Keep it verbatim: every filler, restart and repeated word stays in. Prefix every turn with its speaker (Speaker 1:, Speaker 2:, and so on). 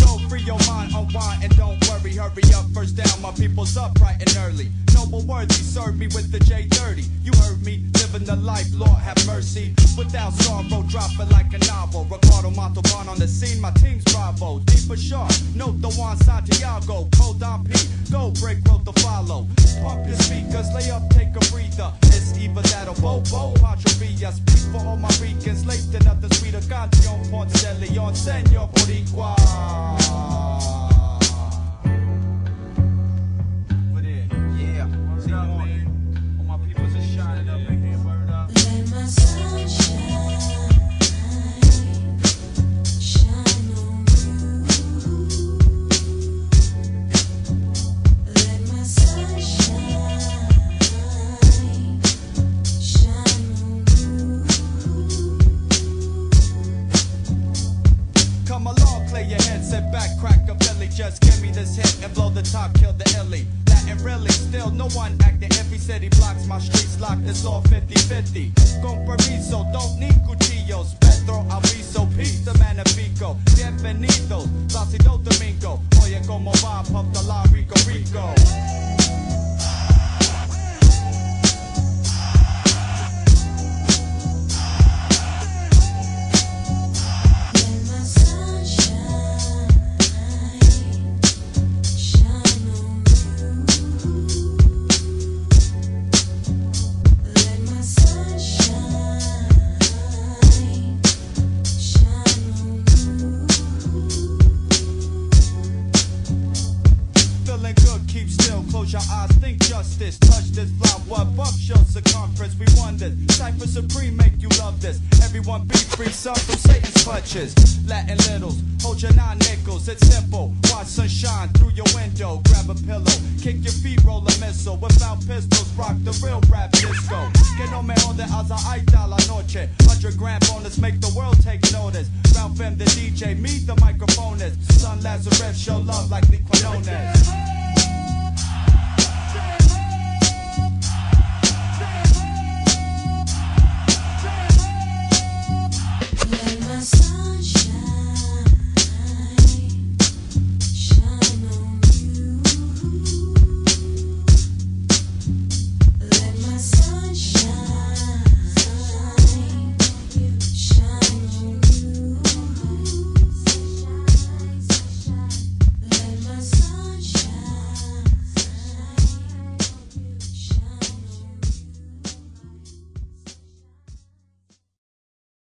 Speaker 1: go, free your mind, unwind, and don't worry. Hurry up, first down, my people's up bright and early. Noble worthy, serve me with the J thirty. You heard me, living the life, Lord have mercy. Without sorrow, drop it like a novel. Ricardo Montalban on the scene, my team's bravo. Deeper sharp, note the Juan Santiago. Cold on P, go break road to follow. Pump your speakers, lay up, take a breather. It's either that or Bobo, Pancho Villa. Speak for all my Ricans, late to nothing sweeter. Canción Ponce de Leon, Señor Boricua. Sit back, crack a belly, just give me this hit and blow the top, kill the illy. Latin really, still no one acting every city blocks, my streets locked, it's all fifty fifty. Con permiso, don't need cuchillos, Pedro Aviso, pizza magnifico. Bienvenidos, Placido Domingo, oye como va, pump the la Rico Rico. Close your eyes, think justice. Touch this flower, buck show circumference. We won this. Cypher supreme, make you love this. Everyone be free, some from Satan's clutches. Latin littles, hold your nine nickels. It's simple. Watch sunshine through your window. Grab a pillow, kick your feet, roll a missile. Without pistols, rock the real rap disco. Que no me jode hasta ahí está la noche. Hundred grand bonus, make the world take notice. Ralph M the D J, me the microphonist. Son Lazarus, show love like the Quinones.